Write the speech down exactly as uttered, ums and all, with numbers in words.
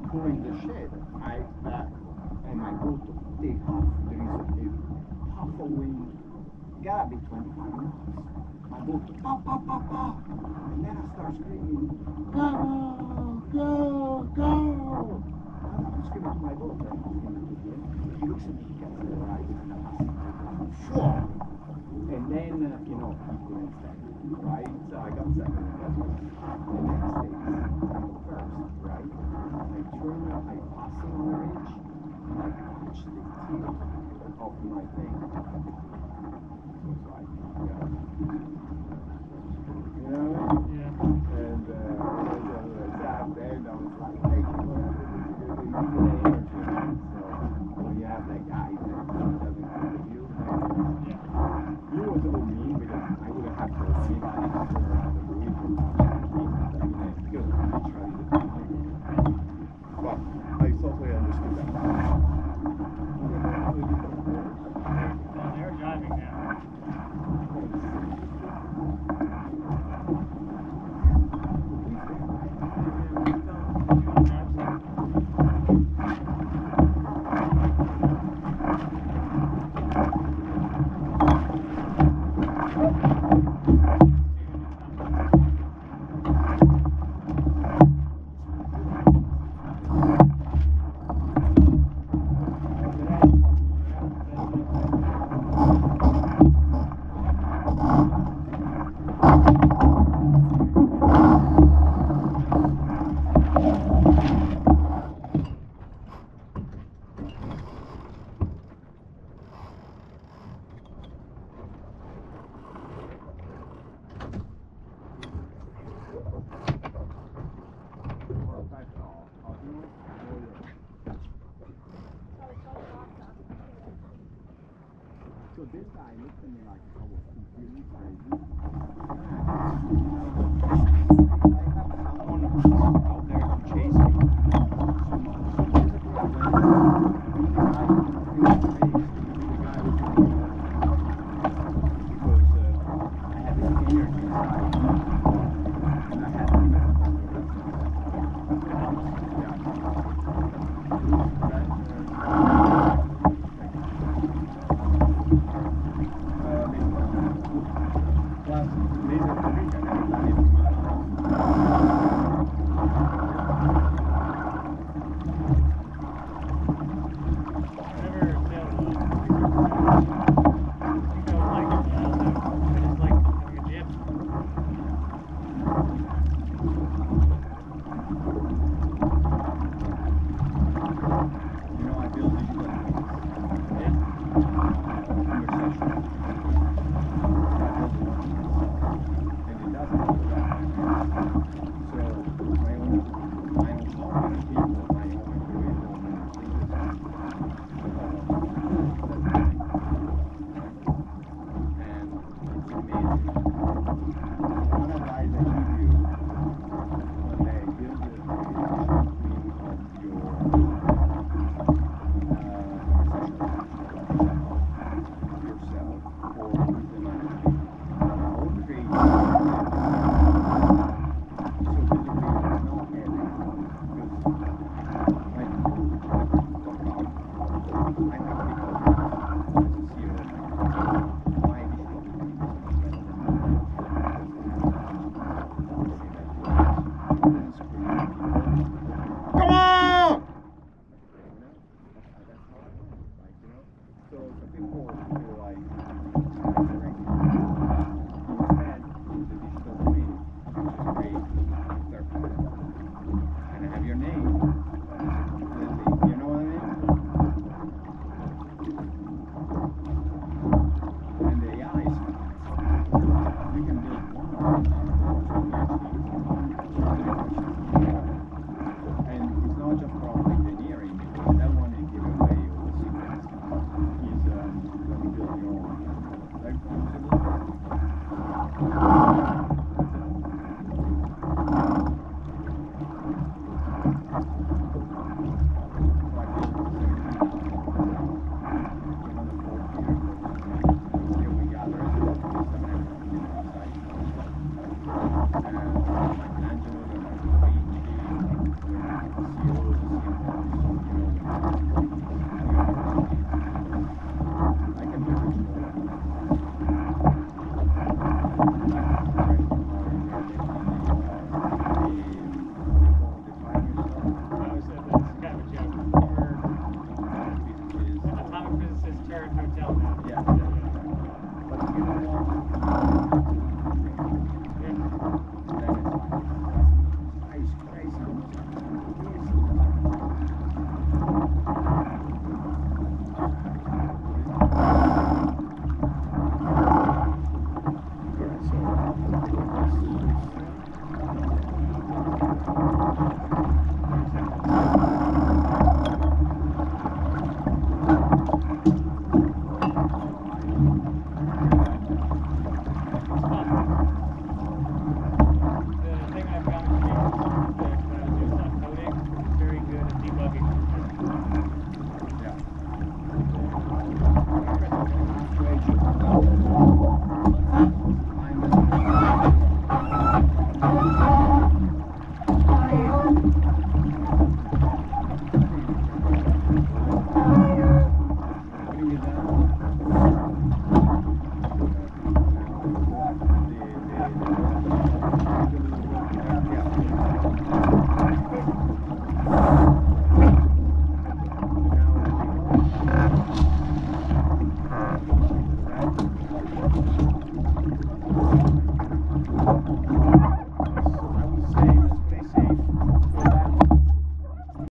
pulling the shed, I back, and I go to take off. There is a, a half a wing, gotta be twenty-five knots. I go to pop, pop, pop, pop, and then I start screaming, go, go, go. I'm screaming to my daughter, I'm screaming to him. He looks at me, he gets the right, and I'm like, and then, uh, you know, he couldn't stand it, right? So I got second, and that's what the next day, I go first, right? I turn up, I pass on the ridge, and I catch the tip of my thing. So it's like, yeah. You know what I mean? Yeah. And uh, and, uh, that day, I was like, thank you for everything you do. You need the energy, right? So when you have that guy that doesn't come with you, then, yeah. You was a little mean because I wouldn't have told anybody to turn around and believe him. Because literally the time. But I totally understood that. They're driving now. So this guy looked at me like I was completely crazy. I have someone out there to chase me. So basically I went I feel safe. The guy was doing it because uh, I had this energy inside. And I had to make a call.